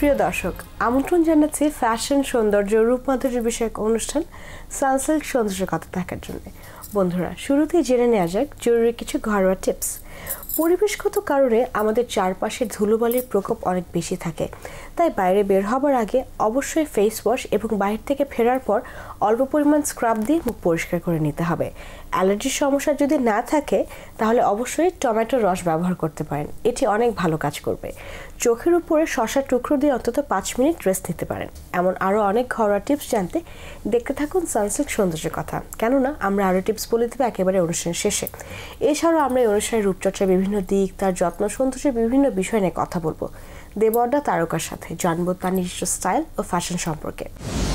প্রিয় দর্শক, আমন্ত্রণ জানাচ্ছি ফ্যাশন, সৌন্দর্য, রূপমাধুর্য বিষয়ক অনুষ্ঠান সানসিল্ক সৌন্দর্য কথা দেখার জন্য। বন্ধুরা, শুরুতেই জেনে নেওয়া যাক জরুরি কিছু ঘরোয়া টিপস। পরিবেশগত কারণে আমাদের চারপাশে ধুলোবালির প্রকোপ অনেক বেশি থাকে, তাই বাইরে বের হবার আগে অবশ্যই ফেস ওয়াশ এবং বাইরে থেকে ফেরার পর অল্প পরিমাণ স্ক্রাব দিয়ে মুখ পরিষ্কার করে নিতে হবে। অ্যালার্জির সমস্যা যদি না থাকে তাহলে অবশ্যই টমেটোর রস ব্যবহার করতে পারেন, এটি অনেক ভালো কাজ করবে। চোখের উপরে শসার টুকরো দিয়ে অন্তত 5 মিনিট রেস্ট নিতে পারেন। এমন আরও অনেক ঘরোয়া টিপস জানতে দেখতে থাকুন সানসিল্ক সৌন্দর্যের কথা, কেননা আমরা আরও টিপস বলে দেবো একেবারে অনুষ্ঠানের শেষে। এছাড়াও আমরা এই অনুষ্ঠানের রূপচর্চার বিভিন্ন দিক, তার যত্ন, সৌন্দর্যের বিভিন্ন বিষয় নিয়ে কথা বলবো দেবর্দা তারকার সাথে, জানবো তার নিজস্ব স্টাইল ও ফ্যাশন সম্পর্কে।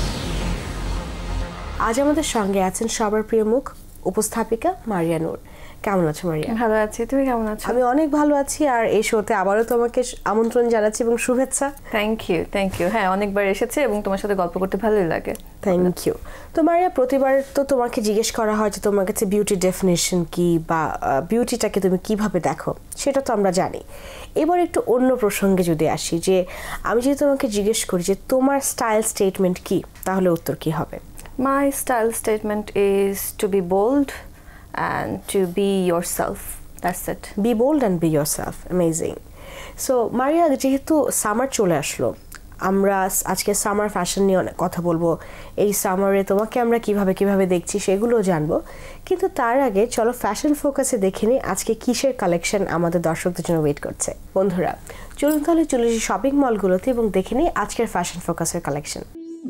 আজ আমাদের সঙ্গে আছেন সবার প্রিয় মুখ, উপস্থাপিকা মারিয়া নূর। কেমন আছো মারিয়া? ভালো আছি, তুমি কেমন আছো? আমি অনেক ভালো আছি, আর এই শোতে আবারও তোমাকে আমন্ত্রণ জানাচ্ছি এবং শুভেচ্ছা। Thank you. হ্যাঁ, অনেকবার এসেছে এবং তোমার সাথে গল্প করতে ভালোই লাগে। Thank you. তো মারিয়া, প্রতিবার তো তোমাকে জিজ্ঞেস করা হয় যে তোমার কাছে বিউটি ডেফিনেশন কি, বা বিউটিটাকে তুমি কিভাবে দেখো, সেটা তো আমরা জানি। এবার একটু অন্য প্রসঙ্গে যদি আসি, যে আমি যদি তোমাকে জিজ্ঞেস করি যে তোমার স্টাইল স্টেটমেন্ট কি, তাহলে উত্তর কি হবে? My style statement is to be bold and to be yourself. That's it. Be bold and be yourself. Amazing. So মারিয়া, যেহেতু সামার চলে আসলো, আমরা আজকে সামার ফ্যাশন নিয়ে অনেক কথা বলবো। এই সামারে তোমাকে আমরা কিভাবে দেখছি সেগুলোও জানবো, কিন্তু তার আগে চলো ফ্যাশন ফোকাসে দেখে নিই আজকে কিসের কালেকশন আমাদের দর্শকদের জন্য ওয়েট করছে। বন্ধুরা, চলুন তাহলে চলে যাই শপিং মলগুলোতে এবং দেখে নিই আজকের ফ্যাশন ফোকাসের কালেকশন।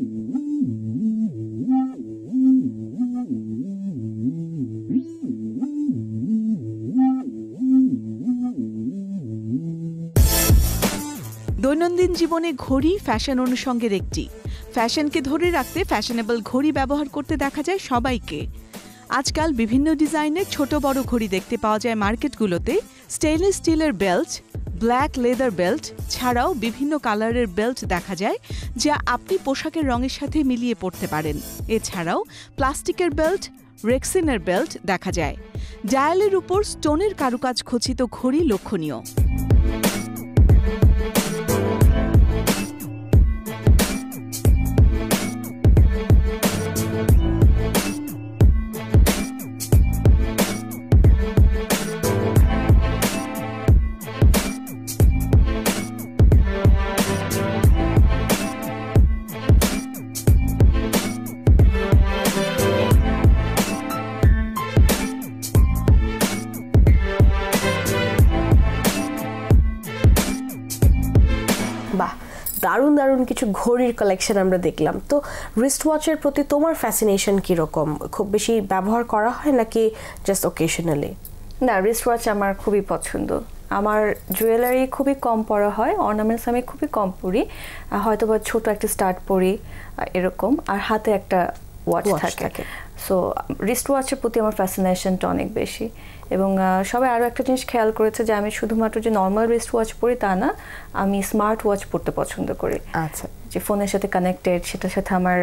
দৈনন্দিন জীবনে ঘড়ি ফ্যাশন অনুষঙ্গের একটি। ফ্যাশনকে ধরে রাখতে ফ্যাশনেবল ঘড়ি ব্যবহার করতে দেখা যায় সবাইকে। আজকাল বিভিন্ন ডিজাইনের ছোট বড় ঘড়ি দেখতে পাওয়া যায় মার্কেটগুলোতে। স্টেইনলেস স্টিলের বেল্ট, ব্ল্যাক লেদার বেল্ট ছাড়াও বিভিন্ন কালারের বেল্ট দেখা যায়, যা আপনি পোশাকের রঙের সাথে মিলিয়ে পরতে পারেন। এছাড়াও প্লাস্টিকের বেল্ট, রেক্সিনের বেল্ট দেখা যায়। ডায়ালের উপর স্টোনের কারুকাজ খচিত ঘড়ি লক্ষণীয়। বাহ, দারুণ কিছু ঘড়ির কালেকশন আমরা দেখলাম। তো রিস্ট ওয়াচের প্রতি তোমার ফ্যাসিনেশন কীরকম? খুব বেশি ব্যবহার করা হয় নাকি জাস্ট ওকেশনালি? না, রিস্ট ওয়াচ আমার খুবই পছন্দ। আমার জুয়েলারি খুবই কম পরা হয়, অর্নামেন্টস আমি খুবই কম পরি, হয়তো বা ছোট একটা স্টার্ট পরি এরকম, আর হাতে একটা ওয়াচ থাকে। সো রিস্ট ওয়াচের প্রতি আমার ফ্যাসিনেশনটা অনেক বেশি। এবং সবাই আরও একটা জিনিস খেয়াল করেছে যে আমি শুধুমাত্র যে নর্মাল রিস্ট ওয়াচ পরি তা না, আমি স্মার্ট ওয়াচ পরতে পছন্দ করি। আচ্ছা, যে ফোনের সাথে কানেক্টেড, সেটার সাথে আমার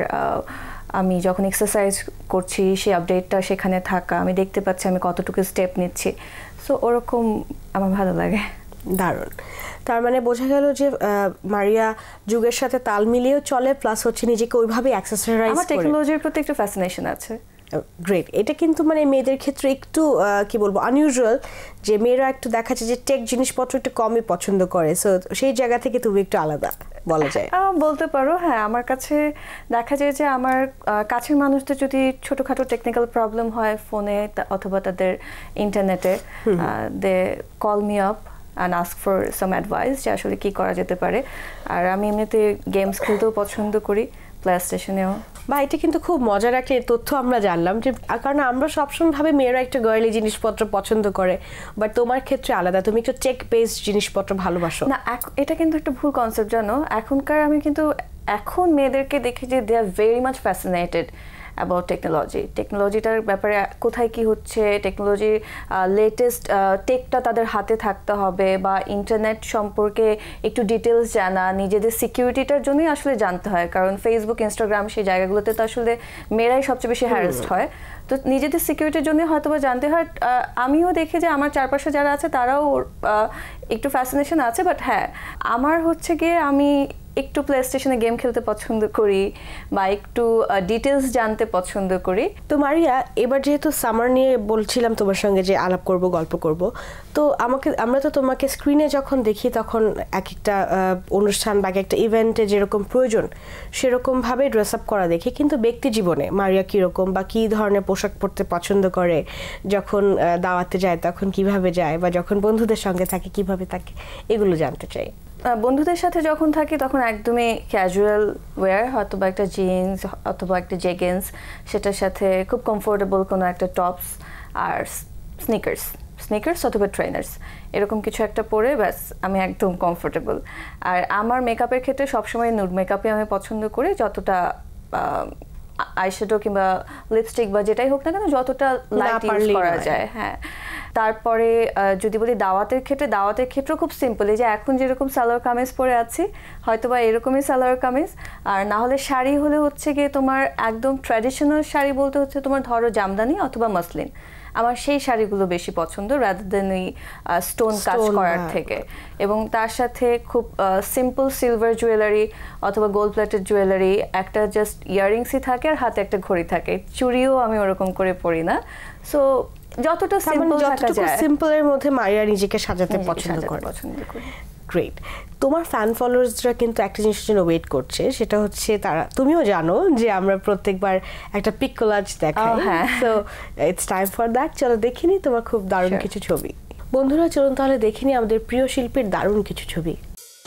আমি যখন এক্সারসাইজ করছি সেই আপডেটটা সেখানে থাকা, আমি দেখতে পাচ্ছি আমি কতটুকু স্টেপ নিচ্ছি। সো ওরকম আমার ভালো লাগে। দারুণ। তার মানে বোঝা গেল যে মারিয়া যুগের সাথে তাল মিলিয়েও চলে, প্লাস হচ্ছে নিজেকে ওইভাবে অ্যাক্সেসরাইজ করে। আমার টেকনোলজির প্রতি একটু ফ্যাসিনেশন আছে। গ্রেট। এটা কিন্তু মানে মেয়েদের ক্ষেত্রে একটু কি বলবো আনইউজুয়াল, যে মেয়েরা একটু দেখা যায় যে টেক জিনিসপত্র একটু কমই পছন্দ করে। সো সেই জায়গা থেকে তুমি একটু আলাদা বলা যায়। বলতে পারো, হ্যাঁ। আমার কাছে দেখা যায় যে আমার কাছের মানুষদের যদি ছোটোখাটো টেকনিক্যাল প্রবলেম হয় ফোনে অথবা তাদের ইন্টারনেটে, they call me up and ask for some advice যে আসলে কী করা যেতে পারে। আর আমি এমনিতে গেমস খেলতেও পছন্দ করি, প্লে স্টেশনেও। বা এটা কিন্তু খুব মজার একটা তথ্য আমরা জানলাম, যে কারণ আমরা সবসময় ভাবে মেয়েরা একটু গার্লি জিনিসপত্র পছন্দ করে, বাট তোমার ক্ষেত্রে আলাদা, তুমি একটু টেক বেসড জিনিসপত্র ভালোবাসো। না, এটা কিন্তু একটা ভুল কনসেপ্ট, জানো। এখনকার আমি কিন্তু এখন মেয়েদেরকে দেখি যে they are very much fascinated about টেকনোলজিটার ব্যাপারে, কোথায় কি হচ্ছে, টেকনোলজির লেটেস্ট টেকটা তাদের হাতে থাকতে হবে, বা ইন্টারনেট সম্পর্কে একটু ডিটেলস জানা, নিজেদের সিকিউরিটিটার জন্যই আসলে জানতে হয়। কারণ ফেসবুক, ইনস্টাগ্রাম সেই জায়গাগুলোতে তো আসলে মেয়েরাই সবচেয়ে বেশি হ্যারাসড হয়। তো নিজেদের সিকিউরিটির জন্য হয়তো বা জানতে হয়। আমিও দেখি যে আমার চারপাশে যারা আছে তারাও একটু ফ্যাসিনেশন আছে, বাট হ্যাঁ, আমার হচ্ছে গিয়ে আমি একটু প্লে স্টেশনে গেম খেলতে পছন্দ করি বা একটু ডিটেলস জানতে পছন্দ করি। তো মারিয়া, এবার যেহেতু সামার নিয়ে বলছিলাম তোমার সঙ্গে যে আলাপ করব, গল্প করব, তো আমরা তো তোমাকে স্ক্রিনে যখন দেখি তখন এক একটা অনুষ্ঠান বা এক একটা ইভেন্টে যেরকম প্রয়োজন সেরকমভাবে ড্রেস আপ করা দেখি, কিন্তু ব্যক্তি জীবনে মারিয়া কীরকম বা কী ধরনের পোশাক পরতে পছন্দ করে, যখন দাওয়াতে যায় তখন কিভাবে যায়, বা যখন বন্ধুদের সঙ্গে থাকে কিভাবে থাকে, এগুলো জানতে চাই। বন্ধুদের সাথে যখন থাকি তখন একদমই ক্যাজুয়াল ওয়্যার, হয়তো বা একটা জিন্স অথবা একটা জেগিন্স, সেটার সাথে খুব কমফোর্টেবল কোনো একটা টপস আর স্নিকার্স অথবা ট্রেনার্স, এরকম কিছু একটা পরে ব্যাস আমি একদম কমফোর্টেবল। আর আমার মেকআপের ক্ষেত্রে সবসময় নুড মেকআপই আমি পছন্দ করি, যতটা আইশ্যাডো কিংবা লিপস্টিক বা যেটাই হোক না কেন যতটা লাইট ইউজ করা যায়। হ্যাঁ, তারপরে যদি বলি দাওয়াতের ক্ষেত্রে খুব সিম্পল, এই যে এখন যেরকম সালোয়ার কামিজ পরে আছি হয়তো বা এরকমই সালোয়ার কামিজ, আর না হলে শাড়ি হলে হচ্ছে গিয়ে তোমার একদম ট্র্যাডিশনাল শাড়ি বলতে হচ্ছে তোমার ধরো জামদানি অথবা মসলিন, আমার সেই শাড়িগুলো বেশি পছন্দ রাদার দেন ওই স্টোন কাজ করার থেকে। এবং তার সাথে খুব সিম্পল সিলভার জুয়েলারি অথবা গোল্ড প্লেটেড জুয়েলারি, একটা জাস্ট ইয়াররিংসই থাকে আর হাতে একটা ঘড়ি থাকে, চুড়িও আমি ওরকম করে পরি না। সো যতটা সিম্পল থাকা যায়, সিম্পলের মধ্যে মারিয়া নিজেকে সাজাতে পছন্দ করি। গ্রেট। তোমার ফ্যান ফলোয়ার্সরা কিন্তু একটা জিনিসের জন্য ওয়েট করছে, সেটা হচ্ছে তুমিও জানো যে আমরা প্রত্যেকবার একটা পিক কোলাজ দেখাই, so it's time for that. চলো দেখিনি তোমার খুব দারুণ কিছু ছবি। বন্ধুরা চলুন তাহলে দেখিনি আমাদের প্রিয় শিল্পীর দারুণ কিছু ছবি।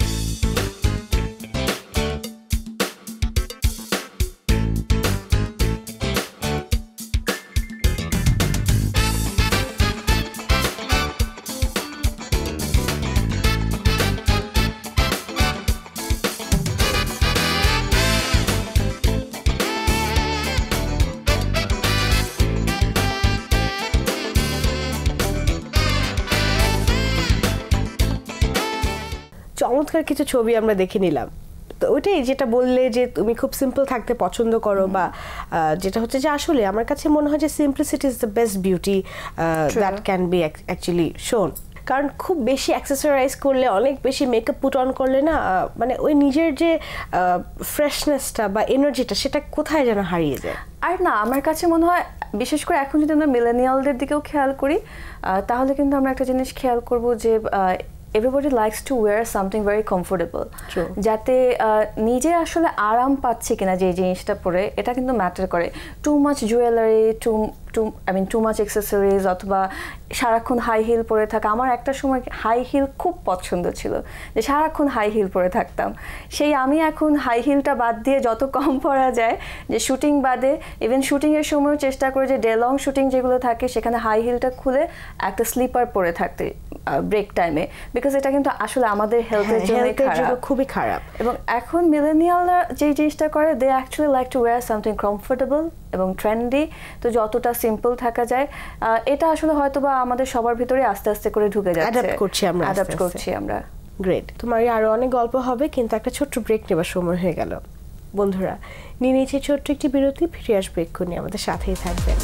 চমৎকার কিছু ছবি আমরা দেখে নিলাম। তো ওইটাই যেটা বললে যে তুমি খুব সিম্পল থাকতে পছন্দ করো, বা যেটা হচ্ছে যে আসলে আমার কাছে মনে হয় যে simplicity is the best beauty that can be actually shown. কারণ খুব বেশি অ্যাক্সেসরাইজ করলে, অনেক বেশি মেকআপ পুট অন করলে না, মানে ওই নিজের যে ফ্রেশনেসটা বা এনার্জিটা সেটা কোথায় যেন হারিয়ে যায়। আর না, আমার কাছে মনে হয় বিশেষ করে এখন যদি আমরা মিলেনিয়ালদের দিকেও খেয়াল করি তাহলে কিন্তু আমরা একটা জিনিস খেয়াল করব যে everybody likes to wear something very comfortable, যাতে নিজে আসলে আরাম পাচ্ছে কিনা যে জিনিসটা পরে, এটা কিন্তু ম্যাটার করে। Too much jewellery, too much accessories অথবা সারাক্ষণ হাই হিল পরে থাকা। আমার একটা সময় হাই হিল খুব পছন্দ ছিল, যে সারাক্ষণ হাই হিল পরে থাকতাম। সেই আমি এখন হাই হিলটা বাদ দিয়ে যত কম পরা যায়, যে শুটিং বাদে ইভেন শুটিংয়ের সময়ও চেষ্টা করি যে ডে লং শুটিং যেগুলো থাকে সেখানে হাই হিলটা খুলে একটা স্লিপার পরে থাকতে ব্রেক টাইমে, বিকজ এটা কিন্তু আসলে আমাদের হেলথের জন্য খুবই খারাপ। এবং এখন মিলেনিয়ালরা যে জিনিসটা করে, they actually like to wear something comfortable এবং ট্রেন্ডি। তো যতটা সিম্পল থাকা যায়, এটা আসলে হয়তো বা আমাদের সবার ভিতরে আস্তে আস্তে করে ঢুকে যাচ্ছে, অ্যাডাপ্ট করছি আমরা। গ্রেট। তোমার আরো অনেক গল্প হবে, কিন্তু একটা ছোট্ট ব্রেক নেবার সময় হয়ে গেল। বন্ধুরা নিয়ে নিয়েছি ছোট্ট একটি বিরতি, ফিরে আসবে এক্ষুনি, আমাদের সাথেই থাকবেন।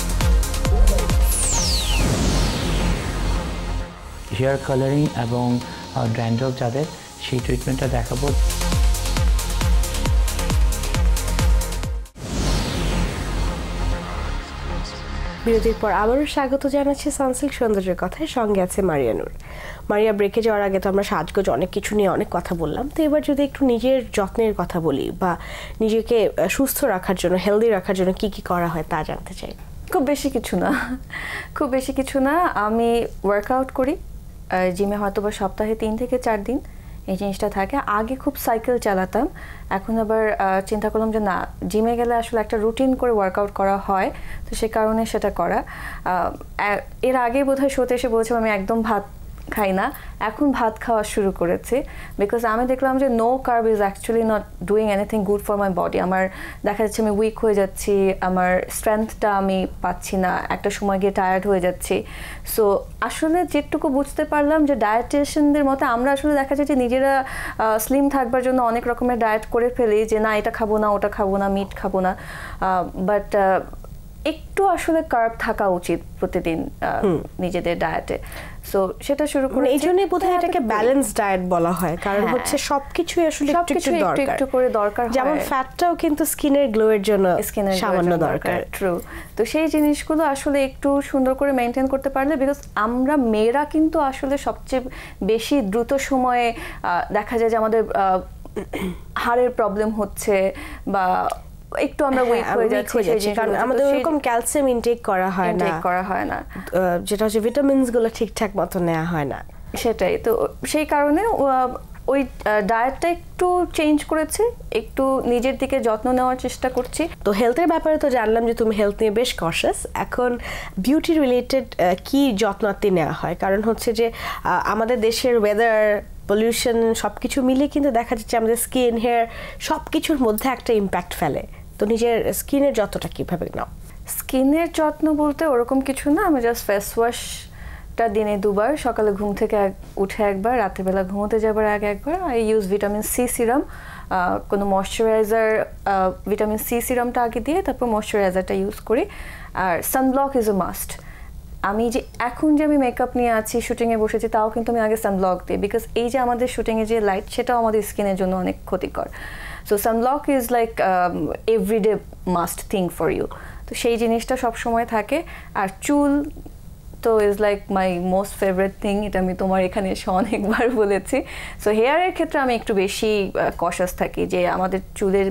হেয়ার কালারিং এবং ড্যান্ড্রফ যাদের, সেই ট্রিটমেন্টটা দেখাবো। বিরতির পর আবারও স্বাগত জানাচ্ছি সানসিল্ক সৌন্দর্যের কথায়, সঙ্গে আছে মারিয়া নূর। মারিয়া, ব্রেকে যাওয়ার আগে তো আমরা সাজগোজ অনেক কিছু নিয়ে অনেক কথা বললাম, তো এবার যদি একটু নিজের যত্নের কথা বলি, বা নিজেকে সুস্থ রাখার জন্য, হেলদি রাখার জন্য কি কি করা হয় তা জানতে চাই। খুব বেশি কিছু না, আমি ওয়ার্কআউট করি জিমে, হয়তো বা সপ্তাহে 3 থেকে 4 দিন এই জিনিসটা থাকে। আগে খুব সাইকেল চালাতাম, এখন আবার চিন্তা করলাম যে না, জিমে গেলে আসলে একটা রুটিন করে ওয়ার্কআউট করা হয়, তো সে কারণে সেটা করা। এর আগে বোধহয় শোতে এসে বলছিলাম আমি একদম ভাত খাই না, এখন ভাত খাওয়া শুরু করেছি, বিকজ আমি দেখলাম যে no carb is actually not doing anything good for my body. আমার দেখা যাচ্ছে আমি উইক হয়ে যাচ্ছি, আমার স্ট্রেংথটা আমি পাচ্ছি না, একটা সময় গিয়ে টায়ার্ড হয়ে যাচ্ছি। সো আসলে যেটুকু বুঝতে পারলাম যে ডায়েটিশিয়ানদের মতে আমরা আসলে দেখা যায় যে নিজেরা স্লিম থাকবার জন্য অনেক রকমের ডায়েট করে ফেলি, যে না এটা খাবো না, ওটা খাবো না, মিট খাবো না, বাট একটু আসলে কার্ব থাকা উচিত প্রতিদিন নিজেদের ডায়েটে। সো সেটা শুরু করে এই জন্যই বোধহয় এটাকে ব্যালেন্স ডায়েট বলা হয়, কারণ হচ্ছে সবকিছুই আসলে একটু করে দরকার হয়। যেমন ফ্যাটটাও কিন্তু স্কিনের গ্লো এর জন্য সামান্য দরকার। ট্রু। তো সেই জিনিসগুলো আসলে একটু সুন্দর করে মেনটেন করতে পারলে, বিকজ আমরা মেয়েরা কিন্তু আসলে সবচেয়ে বেশি দ্রুত সময়ে দেখা যায় যে আমাদের হাড়ের প্রবলেম হচ্ছে বা একটু আমরা উইক হয়ে যাচ্ছি, কারণ আমাদের ওরকম ক্যালসিয়াম ইনটেক করা হয় না, যেটা হচ্ছে ভিটামিনস গুলো ঠিকঠাক মতো নেওয়া হয় না। সেটাই তো, সেই কারণে ওই ডায়েটটা একটু চেঞ্জ করেছে, একটু নিজের দিকে যত্ন নেওয়ার চেষ্টা করছি। তো হেলথের ব্যাপারে তো জানলাম যে তুমি হেলথ নিয়ে বেশ কনশাস। এখন বিউটি রিলেটেড কি যত্নার্থী নেওয়া হয়? কারণ হচ্ছে যে আমাদের দেশের ওয়েদার, পলিউশন সবকিছু মিলে কিন্তু দেখা যাচ্ছে আমাদের স্কিন, হেয়ার সবকিছুর মধ্যে একটা ইম্প্যাক্ট ফেলে। তো নিজের স্কিনের যত্নটা কিভাবে নাও? স্কিনের যত্ন বলতে ওরকম কিছু না, আমি জাস্ট ফেস ওয়াশটা দিনে 2 বার, সকালে ঘুম থেকে উঠে একবার, রাত্রিবেলা ঘুমোতে যাবার আগে একবার। I use vitamin C serum, কোনো ময়শ্চারাইজার ভিটামিন সি সিরামটা আগে দিয়ে তারপর ময়শ্চারাইজারটা ইউজ করি। আর সানব্লক ইজ এ মাস্ট। আমি যে এখন যে আমি মেকআপ নিয়ে আছি, শুটিংয়ে বসেছি, তাও কিন্তু আমি আগে সানব্লক দিই, বিকজ এই যে আমাদের শুটিংয়ে যে লাইট, সেটাও আমাদের স্কিনের জন্য অনেক ক্ষতিকর। So sunblock is like everyday must thing for you. তো সেই জিনিসটা সবসময় থাকে। আর চুল তো is like my most favourite thing, এটা আমি তোমার এখানে এসে অনেকবার বলেছি। সো হেয়ারের ক্ষেত্রে আমি একটু বেশি কশাস থাকি, যে আমাদের চুলের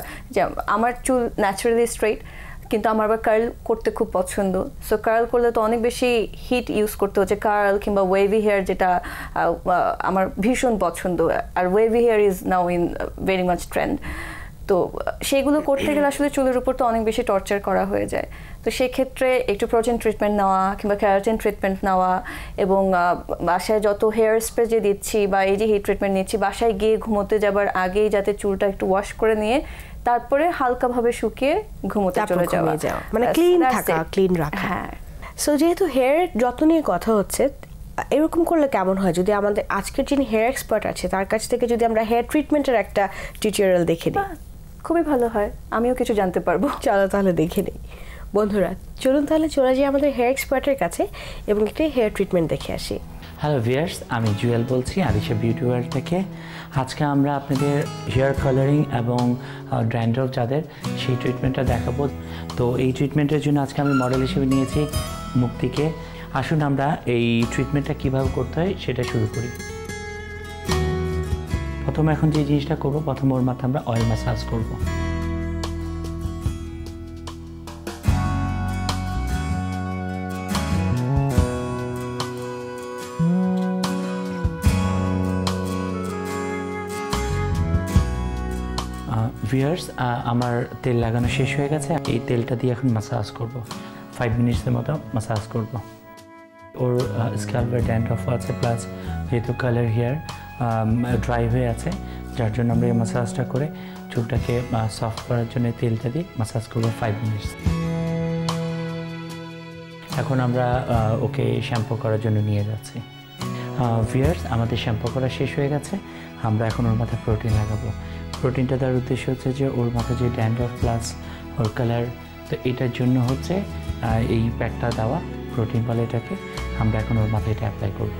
আমার চুল ন্যাচারালি স্ট্রেইট, কিন্তু আমার আবার কার্ল করতে খুব পছন্দ। সো কার্ল করলে তো অনেক বেশি হিট ইউজ করতে হচ্ছে, কার্ল কিংবা ওয়েভি হেয়ার, যেটা আমার ভীষণ পছন্দ। আর wavy hair is now in very much trend. তো সেগুলো করতে গেলে আসলে চুলের উপর তো অনেক বেশি টর্চার করা হয়ে যায়। তো সেক্ষেত্রে একটু প্রোটিন ট্রিটমেন্ট নেওয়া কিংবা ক্যারাটিন ট্রিটমেন্ট নেওয়া, এবং বাসায় যত হেয়ার স্প্রে যে দিচ্ছি বা এই যে হিট ট্রিটমেন্ট নিচ্ছি, বাসায় গিয়ে ঘুমোতে যাবার আগেই যাতে চুলটা একটু ওয়াশ করে নিয়ে তারপরে হালকাভাবে শুকিয়ে ঘুমোতে চলে যাওয়া, মানে ক্লিন থাকা, ক্লিন রাখা। হ্যাঁ। সো যেহেতু হেয়ার যত্ন নিয়ে কথা হচ্ছে, এরকম করলে কেমন হয় যদি আমাদের আজকের যিনি হেয়ার এক্সপার্ট আছে তার কাছ থেকে যদি আমরা হেয়ার ট্রিটমেন্টের একটা টিউটোরিয়াল দেখে নিই? খুবই ভালো হয়, আমিও কিছু জানতে পারবো। চলো তাহলে দেখে নিই। বন্ধুরা চলুন তাহলে চলে যাই আমাদের হেয়ার এক্সপার্টের কাছে এবং একটি হেয়ার ট্রিটমেন্ট দেখে আসি। হ্যালো ভিউয়ার্স, আমি জুয়েল বলছি আরিশা বিউটি ওয়ার্ল্ড থেকে। আজকে আমরা আপনাদের হেয়ার কালারিং এবং ড্যান্ড্রফ যাদের, সেই ট্রিটমেন্টটা দেখাবো। তো এই ট্রিটমেন্টের জন্য আজকে আমি মডেল হিসেবে নিয়েছি মুক্তিকে। আসুন আমরা এই ট্রিটমেন্টটা কীভাবে করতে হয় সেটা শুরু করি। প্রথমে এখন যে জিনিসটা করবো, প্রথমে ওর মাথায় আমরা অয়েল ম্যাসাজ করবো। ভিউয়ার্স, আমার তেল লাগানো শেষ হয়ে গেছে। এই তেলটা দিয়ে এখন ম্যাসাজ করব, 5 মিনিটসের মতো ম্যাসাজ করব। ওর স্ক্যাল্পের ড্যান্ড্রফ আছে, প্লাস যেহেতু কালার হেয়ার ড্রাই হয়ে আছে, যার জন্য আমরা এই ম্যাসাজটা করে চুলটাকে সফট করার জন্য তেলটা দিয়ে ম্যাসাজ করব 5 মিনিটস। এখন আমরা ওকে শ্যাম্পু করার জন্য নিয়ে যাচ্ছি। ভিউয়ার্স, আমাদের শ্যাম্পু করা শেষ হয়ে গেছে। আমরা এখন ওর মাথায় প্রোটিন লাগাবো। প্রোটিনটা দেওয়ার উদ্দেশ্য হচ্ছে যে ওর মাথায় যে ড্যান্ড্রফ প্লাস ওর কালার, তো এটার জন্য হচ্ছে এই প্যাকটা দেওয়া, প্রোটিন বলে এটাকে। আমরা এখন ওর মাথায় এটা অ্যাপ্লাই করব।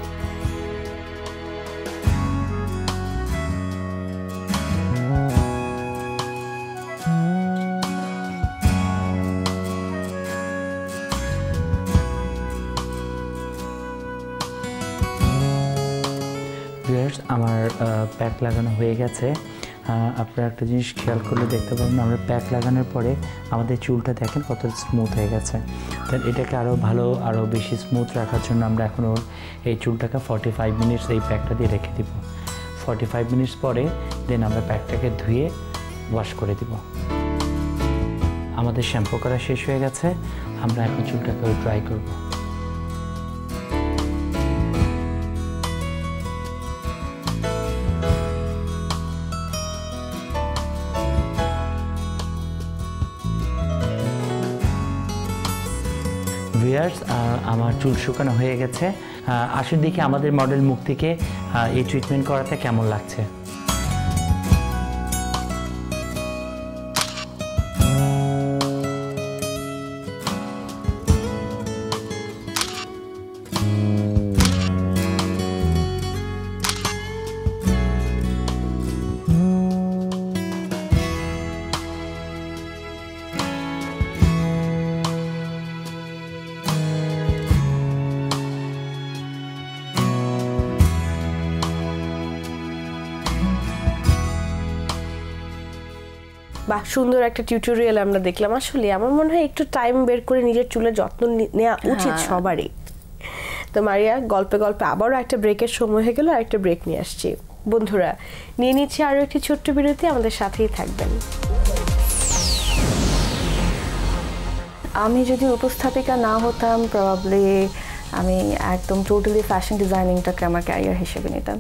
আমার প্যাক লাগানো হয়ে গেছে। আপনারা একটা জিনিস খেয়াল করলে দেখতে পাবেন, আমরা প্যাক লাগানোর পরে আমাদের চুলটা দেখেন কত স্মুথ হয়ে গেছে। তো এটাকে আরও বেশি স্মুথ রাখার জন্য আমরা এখন ওর এই চুলটাকে 45 মিনিটস এই প্যাকটা দিয়ে রেখে দিব। 45 মিনিটস পরে দেন আমরা প্যাকটাকে ধুয়ে ওয়াশ করে দিব। আমাদের শ্যাম্পু করা শেষ হয়ে গেছে। আমরা এখন চুলটাকে ড্রাই করব। ভিউয়ার্স, আমার চুল শুকানো হয়ে গেছে। আসুন দেখি আমাদের মডেল মুক্তিকে এই ট্রিটমেন্ট করাতে কেমন লাগছে। বাহ, সুন্দর একটা টিউটোরিয়াল আমরা দেখলাম। আসলে আমার মনে হয় একটু টাইম বের করে নিজের চুলের যত্ন নেওয়া উচিত সবারই। তো মারিয়া, গল্পে গল্পে আবারও একটা ব্রেকের সময় হয়ে গেল, আর একটা ব্রেক নিয়ে আসছি। বন্ধুরা, নিয়ে নিচ্ছি আরও একটি ছোট্ট বিরতি, আমাদের সাথেই থাকবেন। আমি যদি উপস্থাপিকা না হতাম, প্রবাবলি আমি একদম টোটালি ফ্যাশন ডিজাইনিংটাকে আমার ক্যারিয়ার হিসেবে নিতাম।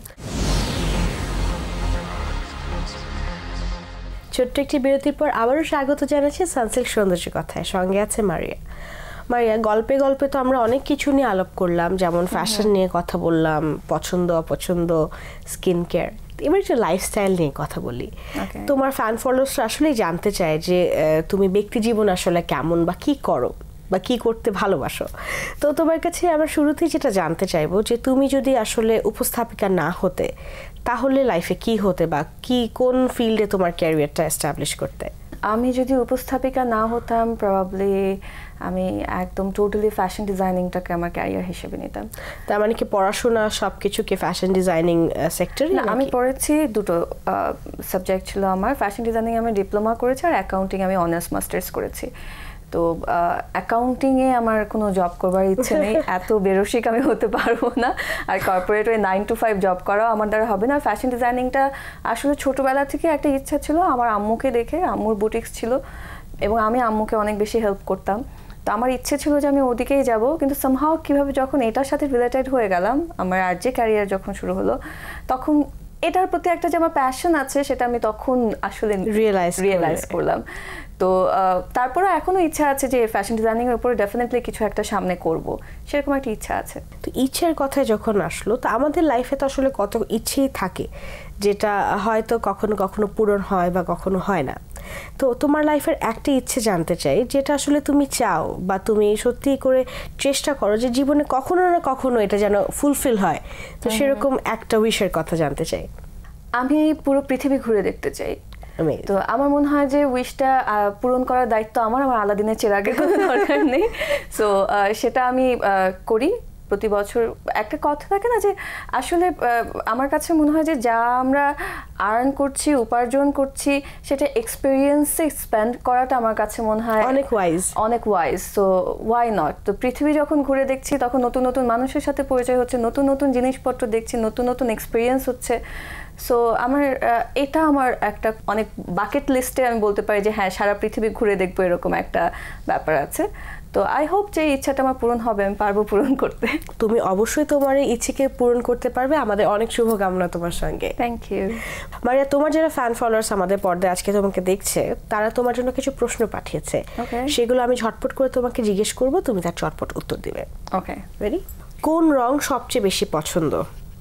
ছোট্ট একটি বিরতির পর আবারও স্বাগত জানাচ্ছি সানসিল্ক সৌন্দর্য কথায়। সঙ্গে আছে মারিয়া। মারিয়া, গল্পে গল্পে তো আমরা অনেক কিছু নিয়ে আলাপ করলাম, যেমন ফ্যাশন নিয়ে কথা বললাম, পছন্দ অপছন্দ, স্কিন কেয়ার। এবার একটু লাইফস্টাইল নিয়ে কথা বলি। তোমার ফ্যান ফলোয়ার্স আসলেই জানতে চায় যে তুমি ব্যক্তি জীবন আসলে কেমন, বা কি করো, বা কি করতে ভালোবাসো। তো তোমার কাছে আমরা শুরুতেই যেটা জানতে চাইবো যে তুমি যদি আসলে উপস্থাপিকা না হতে, তাহলে লাইফে কি হতে, বা কি কোন ফিল্ডে তোমার ক্যারিয়ারটা এস্টাবলিশ করতে? আমি যদি উপস্থাপিকা না হতাম, প্রবাবলি আমি একদম টোটালি ফ্যাশন ডিজাইনিংটাকে আমার ক্যারিয়ার হিসেবে নিতাম। তার মানে কি পড়াশোনা সবকিছুকে ফ্যাশন ডিজাইনিং সেক্টরে? না, আমি পড়েছি, দুটো সাবজেক্ট ছিল আমার। ফ্যাশন ডিজাইনিং আমি ডিপ্লোমা করেছি, আর অ্যাকাউন্টিং আমি অনার্স মাস্টার্স করেছি। তো অ্যাকাউন্টিংয়ে আমার কোনো জব করবার ইচ্ছে নেই, এত বেরসিক আমি হতে পারবো না। আর কর্পোরেট ওই 9 to 5 জব করাও আমার দ্বারা হবে না। ফ্যাশন ডিজাইনিংটা আসলে ছোটোবেলা থেকে একটা ইচ্ছা ছিল, আমার আম্মুকে দেখে। আম্মুর বুটিক্স ছিল এবং আমি আম্মুকে অনেক বেশি হেল্প করতাম। তো আমার ইচ্ছে ছিল যে আমি ওদিকেই যাব, কিন্তু সামহাও কীভাবে যখন এটার সাথে রিলেটেড হয়ে গেলাম, আমার আর্টে ক্যারিয়ার যখন শুরু হলো, তখন এটার প্রতি একটা যে আমার প্যাশন আছে সেটা আমি তখন আসলে রিয়েলাইজ করলাম। তো তারপরে এখনো ইচ্ছা আছে যে ফ্যাশন ডিজাইনিং এর উপরে ডেফিনেটলি কিছু একটা সামনে করব, সেরকম একটা ইচ্ছা আছে। তো ইচ্ছার কথায় যখন আসলো, তো আমাদের লাইফে তো আসলে কত ইচ্ছেই থাকে, যেটা হয়তো কখনো কখনো পূরণ হয় বা কখনো হয় না। তো তোমার লাইফের একটা ইচ্ছে জানতে চাই, যেটা আসলে তুমি চাও বা তুমি সত্যি করে চেষ্টা করো যে জীবনে কখনো না কখনো এটা যেন ফুলফিল হয়। তো সেরকম একটা উইশের কথা জানতে চাই। আমি পুরো পৃথিবী ঘুরে দেখতে চাই। তো আমার মনে হয় যে উইশটা পূরণ করার দায়িত্ব আমার আলাদিনের চেরাগের কোনো দরকার নেই। সো সেটা আমি করি প্রতি বছর। একটা কথা থাকে না যে আসলে আমার কাছে মনে হয় যে যা আমরা আর্ন করছি, উপার্জন করছি, সেটা এক্সপিরিয়েন্সে স্পেন্ড করাটা আমার কাছে মনে হয় অনেক ওয়াইজ। So why not? তো পৃথিবী যখন ঘুরে দেখছি, তখন নতুন নতুন মানুষের সাথে পরিচয় হচ্ছে, নতুন নতুন জিনিসপত্র দেখছি, নতুন নতুন এক্সপিরিয়েন্স হচ্ছে। সো আমার এটা আমার একটা অনেক বাকেট লিস্টে আমি বলতে পারি যে হ্যাঁ, সারা পৃথিবী ঘুরে দেখবো, এরকম একটা ব্যাপার আছে। তো আই হোপ যে ইচ্ছাটা আমার পূরণ হবে, আমি পারবো পূরণ করতে। তুমি অবশ্যই তোমার এই ইচ্ছেকে পূরণ করতে পারবে। আমাদের অনেক শুভকামনা তোমার সঙ্গে। Thank you. মারিয়া, তোমার যারা ফ্যান ফলোয়ার্স আমাদের পর্দায় আজকে তোমাকে দেখছে, তারা তোমার জন্য কিছু প্রশ্ন পাঠিয়েছে। সেগুলো আমি ঝটপট করে তোমাকে জিজ্ঞেস করব, তুমি তার চটপট উত্তর দিবে। Okay, ready? কোন রং সবচেয়ে বেশি পছন্দ?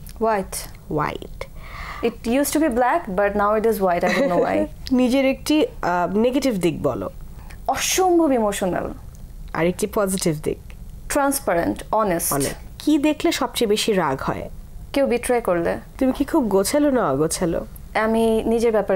White. It used to be black, but now it is white. I don't know why. নিজের একটি নেগেটিভ দিক বলো। অসম্ভব ইমোশনাল। আর একটি পজিটিভ দিক? Transparent, honest. কি দেখলে সবচেয়ে বেশি রাগ হয়? কেউ বিট্রে করলে। তুমি কি খুব গোছালো না অগোছালো? আমি নিজের ব্যাপারে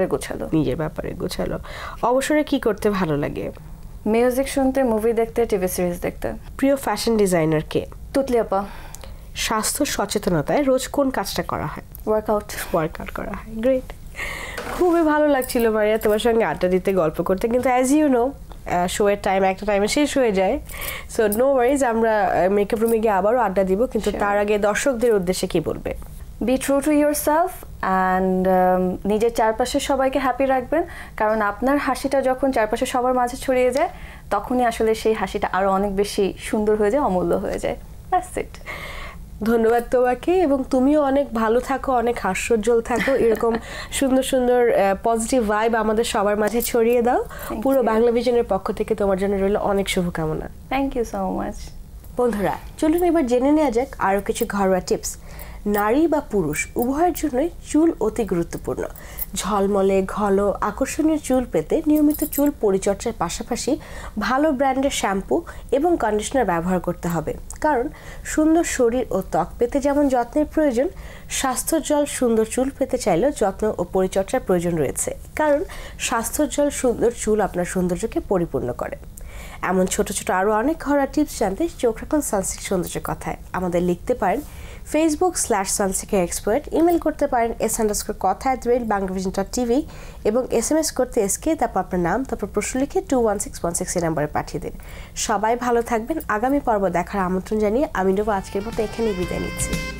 গোছালো। অবসরে কি করতে ভালো লাগে? মিউজিক শুনতে, মুভি দেখতে, টিভি সিরিজ দেখতে। প্রিয় ফ্যাশন ডিজাইনার কে? তুতলি আপা। স্বাস্থ্য সচেতনতায় রোজ কোন কাজটা করা হয়? ওয়ার্কআউট করা হয়। গ্রেট, খুবই ভালো লাগছিল মারিয়া তোমার সঙ্গে আড্ডা দিতে, গল্প করতে। কিন্তু অ্যাজ ইউ নো, শোয়ের টাইম একটা টাইমে শেষ হয়ে যায়। সো নো ওয়ারিজ, আমরা মেকআপ রুমে গিয়ে আবারও আড্ডা দিব। কিন্তু তার আগে দর্শকদের উদ্দেশ্যে কি বলবে? Be true to yourself and নিজের চারপাশের সবাইকে হ্যাপি রাখবেন, কারণ আপনার হাসিটা যখন চারপাশে সবার মাঝে ছড়িয়ে যায়, তখনই আসলে সেই হাসিটা আরও অনেক বেশি সুন্দর হয়ে যায়, অমূল্য হয়ে যায়। That's it. ধন্যবাদ তোমাকে, এবং তুমিও অনেক ভালো থাকো, অনেক হাস্যোজ্জ্বল থাকো। এরকম সুন্দর সুন্দর পজিটিভ ভাইব আমাদের সবার মাঝে ছড়িয়ে দাও। পুরো বাংলা ভিশনের পক্ষ থেকে তোমার জন্য রইল অনেক শুভকামনা। Thank you so much. বন্ধুরা, চলুন এবার জেনে নেওয়া যাক আরও কিছু ঘরোয়া টিপস। নারী বা পুরুষ উভয়ের জন্যই চুল অতি গুরুত্বপূর্ণ। ঝলমলে ঘন আকর্ষণীয় চুল পেতে নিয়মিত চুল পরিচর্যার পাশাপাশি ভালো ব্র্যান্ডের শ্যাম্পু এবং কন্ডিশনার ব্যবহার করতে হবে। কারণ সুন্দর শরীর ও ত্বক পেতে যেমন যত্নের প্রয়োজন, স্বাস্থ্যোজ্জ্বল সুন্দর চুল পেতে চাইলেও যত্ন ও পরিচর্যার প্রয়োজন রয়েছে। কারণ স্বাস্থ্যোজ্জ্বল সুন্দর চুল আপনার সৌন্দর্যকে পরিপূর্ণ করে। এমন ছোট ছোট আরও অনেক ঘরোয়া টিপস জানতে চোখ রাখুন সানসিল্ক সৌন্দর্য কথায়। আমাদের লিখতে পারেন Facebook/sunsilkexpert, ইমেল করতে পারেন s_কথা@banglavision.tv এবং SMS করতে SK তারপর আপনার নাম তারপর প্রশ্ন লিখে 21616 নম্বরে পাঠিয়ে দিন। সবাই ভালো থাকবেন। আগামী পর্ব দেখার আমন্ত্রণ জানিয়ে আমি নেব আজকের মতো এখানেই বিদায় নিচ্ছি।